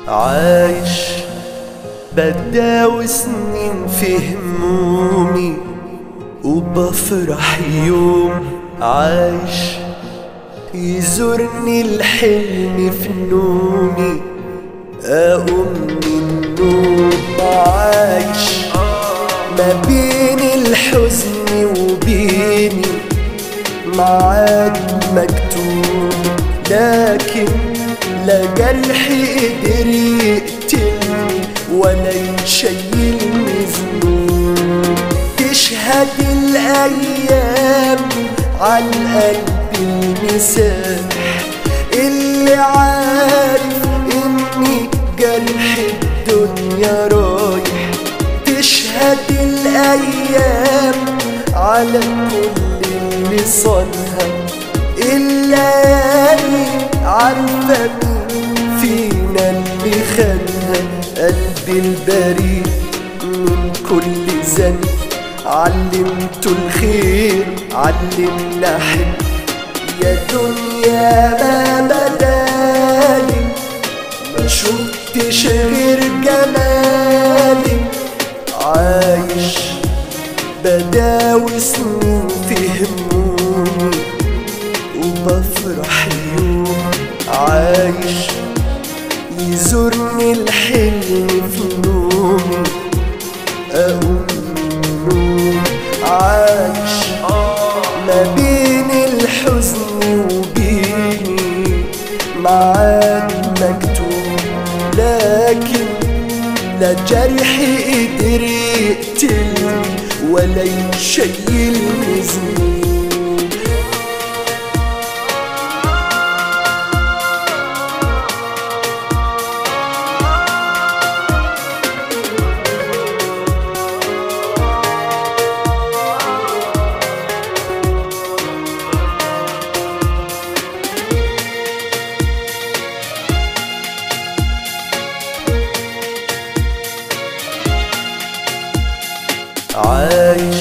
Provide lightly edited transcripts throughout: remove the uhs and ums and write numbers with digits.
عايش بداوي سنين في همومي وبفرح يوم عايش يزورني الحلم في نومي أقوم من النوم عايش ما بين الحزن وبيني معاد مكتوب، لكن لا جرح قدر يقتلني ولا يشيلني ذنوب. تشهد الأيام عالقلب المسامح اللي عارف إني جرح الدنيا رايح. تشهد الأيام على كل اللي صانها، الليالي عارفة مين فينا اللي خانها. قلبي البريء من كل ذنب علمته الخير، علمنا حب. يا دنيا ما بدالي ما شفتش غير جمالي. عايش بداوي سنين في همومي وبفرح يوم عايش يزورني الحلم في نومي أقوم من النوم. عايش ما بين الحزن وبيني معاد مكتوب، لكن لا جرح قدر يقتلني ولا يشيلني ذنوب. عايش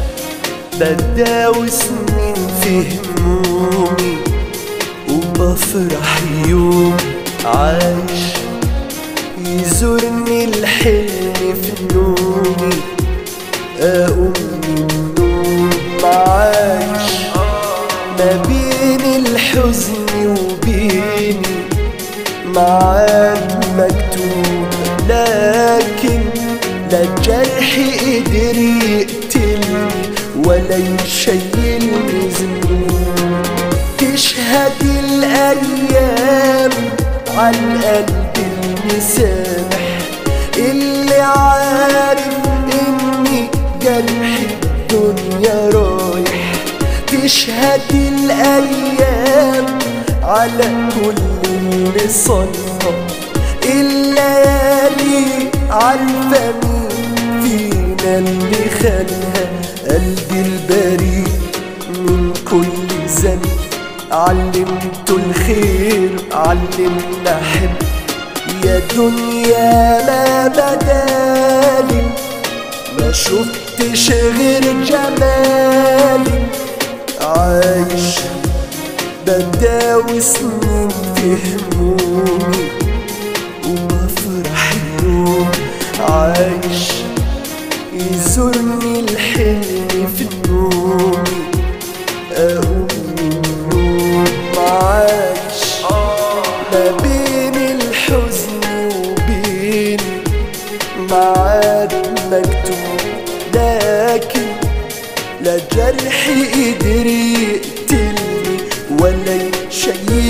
بداوي سنين في همومي وبفرح يوم عايش يزورني الحلم في نومي أقوم من النوم. عايش ما بين الحزن وبيني معاد مكتوب، لكن لا جرح قدر يقتلني ولا يشيلني ذنوب. تشهد الأيام عالقلب المسامح اللي عارف إني جرح الدنيا رايح. تشهد الأيام على كل اللي صانها، الليالي عارفة مين فينا اللي خانها. قلبي البريء من كل ذنب علمته الخير، علمنا حب. يا دنيا ما بدالي ما شفتش غير جمالي. عايش بداوي سنين في همومي وبفرح يوم عايش يزورني الحلم في نومي أقوم من النوم. عايش ما بين الحزن وبيني معاد مكتوب، لكن لا جرح قدر يقتلني ولا يشيلني